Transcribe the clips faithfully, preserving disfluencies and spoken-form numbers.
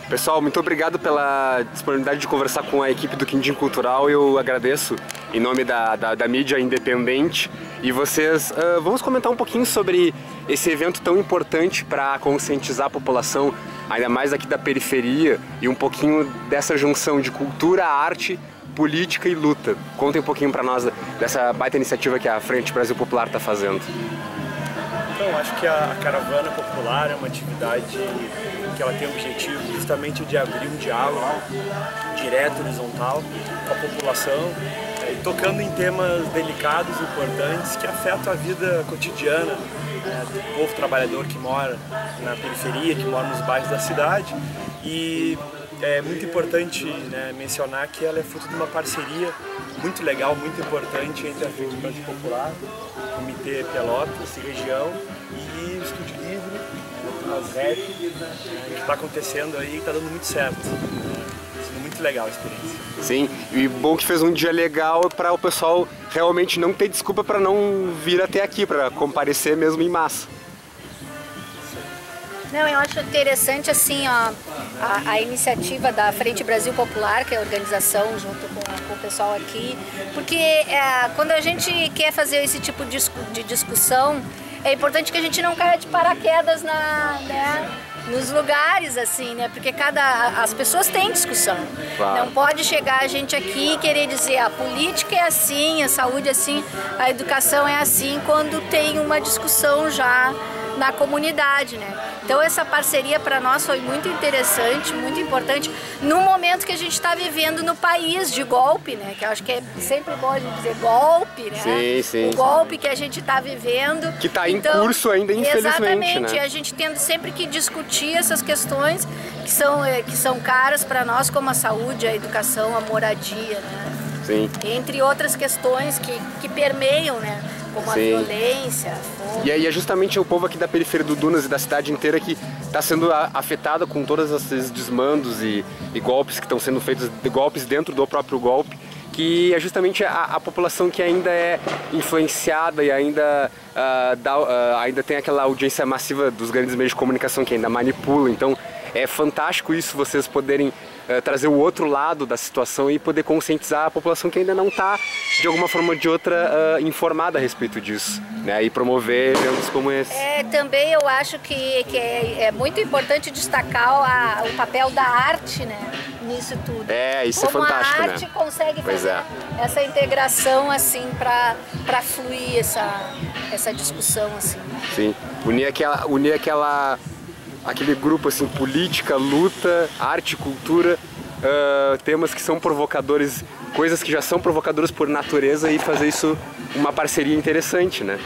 Pessoal, muito obrigado pela disponibilidade de conversar com a equipe do Quindim Cultural. Eu agradeço em nome da, da, da mídia independente. E vocês, uh, vamos comentar um pouquinho sobre esse evento tão importante para conscientizar a população, ainda mais aqui da periferia, e um pouquinho dessa junção de cultura, arte, política e luta. Contem um pouquinho para nós dessa baita iniciativa que a Frente Brasil Popular está fazendo. Então, acho que a Caravana Popular é uma atividade que ela tem o objetivo justamente de abrir um diálogo direto, horizontal, com a população, e tocando em temas delicados, importantes, que afetam a vida cotidiana, né, do povo trabalhador que mora na periferia, que mora nos bairros da cidade. E é muito importante, né, mencionar que ela é fruto de uma parceria muito legal, muito importante entre a Frente Brasil Popular, o Comitê Pelotas e região e o Estúdio Livre, o rap, né, que está acontecendo aí e está dando muito certo. Está sendo muito legal a experiência. Sim, e bom que fez um dia legal para o pessoal realmente não ter desculpa para não vir até aqui, para comparecer mesmo em massa. Não, eu acho interessante assim, ó, a, a iniciativa da Frente Brasil Popular, que é a organização junto com, com o pessoal aqui, porque é, quando a gente quer fazer esse tipo de, de discussão, é importante que a gente não caia de paraquedas na, né, nos lugares, assim, né? Porque cada, as pessoas têm discussão. Claro. Não pode chegar a gente aqui e querer dizer a política é assim, a saúde é assim, a educação é assim, quando tem uma discussão já na comunidade, né? Então essa parceria para nós foi muito interessante, muito importante no momento que a gente está vivendo no país de golpe, né? Que eu acho que é sempre bom a gente dizer golpe, né? Sim, sim. O golpe que a gente está vivendo. Que está então, em curso ainda, infelizmente, exatamente, né? A gente tendo sempre que discutir essas questões que são, que são caras para nós, como a saúde, a educação, a moradia, né? Sim. Entre outras questões que, que permeiam, né? Como Sim. a violência, a fome. E aí é justamente o povo aqui da periferia do Dunas e da cidade inteira que está sendo afetado com todos esses desmandos e, e golpes que estão sendo feitos, de golpes dentro do próprio golpe, que é justamente a, a população que ainda é influenciada e ainda, uh, dá, uh, ainda tem aquela audiência massiva dos grandes meios de comunicação que ainda manipulam. Então é fantástico isso, vocês poderem Uh, trazer o outro lado da situação e poder conscientizar a população que ainda não está, de alguma forma ou de outra, uh, informada a respeito disso, né? E promover eventos como esse. É, também eu acho que, que é, é muito importante destacar a, o papel da arte, né? Nisso tudo. É, isso como é fantástico, a arte né? consegue pois fazer é. essa integração, assim, para para fluir essa, essa discussão, assim. Sim, unir aquela... Unir aquela... aquele grupo assim, política, luta, arte, cultura, uh, temas que são provocadores, coisas que já são provocadoras por natureza e fazer isso uma parceria interessante, né?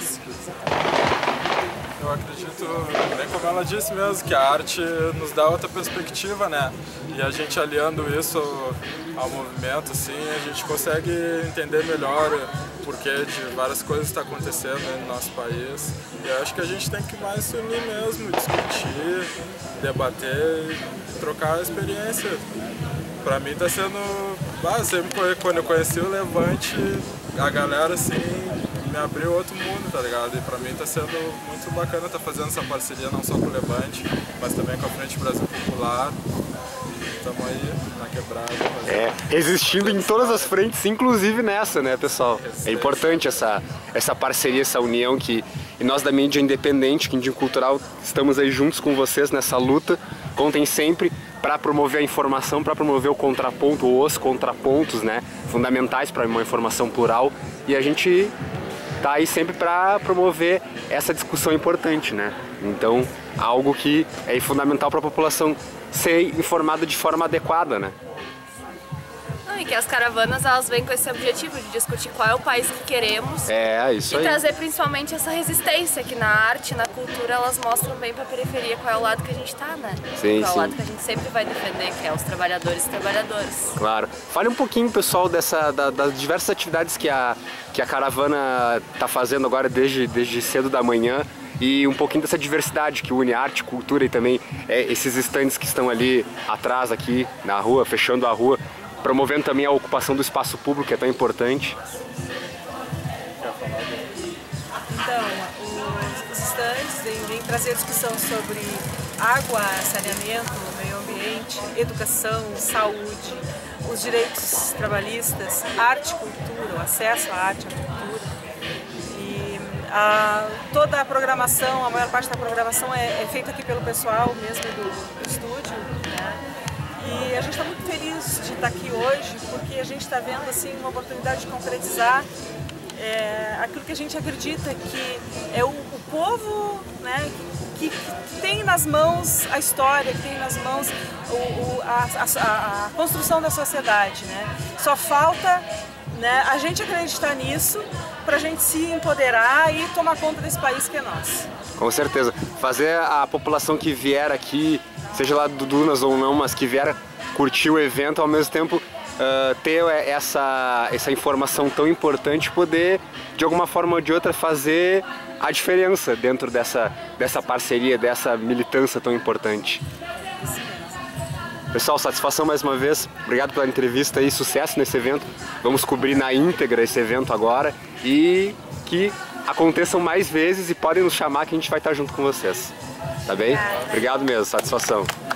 Eu acredito, bem como ela disse mesmo, que a arte nos dá outra perspectiva, né? E a gente aliando isso ao movimento, assim, a gente consegue entender melhor o porquê de várias coisas que estão acontecendo no nosso país. E eu acho que a gente tem que mais se unir mesmo, discutir, debater e trocar experiência. Pra mim tá sendo... Ah, sempre quando eu conheci o Levante, a galera assim me abriu outro mundo, tá ligado? E pra mim tá sendo muito bacana estar tá fazendo essa parceria não só com o Levante, mas também com a Frente Brasil Popular. Estamos aí na quebrada. É, existindo em todas as frentes, inclusive nessa, né, pessoal? É importante essa, essa parceria, essa união que... E nós da mídia independente, Quindim Cultural, estamos aí juntos com vocês nessa luta. Contem sempre para promover a informação, para promover o contraponto, ou os contrapontos, né, fundamentais para uma informação plural. E a gente tá aí sempre para promover essa discussão importante, né? Então, algo que é fundamental para a população ser informada de forma adequada, né? Não, e que as caravanas elas vêm com esse objetivo de discutir qual é o país que queremos. É, isso e aí. E trazer principalmente essa resistência, que na arte, na cultura, elas mostram bem para a periferia qual é o lado que a gente tá, né? Sim, qual é sim. o lado que a gente sempre vai defender, que é os trabalhadores e trabalhadoras. Claro. Fale um pouquinho, pessoal, dessa, da, das diversas atividades que a, que a caravana tá fazendo agora desde, desde cedo da manhã. E um pouquinho dessa diversidade que une arte, cultura e também é, esses estandes que estão ali atrás, aqui na rua, fechando a rua, promovendo também a ocupação do espaço público, que é tão importante. Então, os, os estandes vêm, vêm trazer discussão sobre água, saneamento, meio ambiente, ambiente, educação, saúde, os direitos trabalhistas, arte e cultura, o acesso à arte e à cultura. E a, toda a programação, a maior parte da programação é, é feita aqui pelo pessoal mesmo do, do estúdio, né? E a gente está muito feliz de estar aqui hoje, porque a gente está vendo assim, uma oportunidade de concretizar é, aquilo que a gente acredita que é o, o povo, né, que, que tem nas mãos a história, que tem nas mãos o, o, a, a, a construção da sociedade. Né? Só falta, né, a gente acreditar nisso para a gente se empoderar e tomar conta desse país que é nosso. Com certeza. Fazer a população que vier aqui, seja lá do Dunas ou não, mas que vier curtir o evento, ao mesmo tempo uh, ter essa, essa informação tão importante, poder de alguma forma ou de outra fazer a diferença dentro dessa, dessa parceria, dessa militância tão importante. Pessoal, satisfação mais uma vez, obrigado pela entrevista e sucesso nesse evento. Vamos cobrir na íntegra esse evento agora e que aconteçam mais vezes e podem nos chamar que a gente vai estar junto com vocês. Tá bem? Obrigado mesmo, satisfação.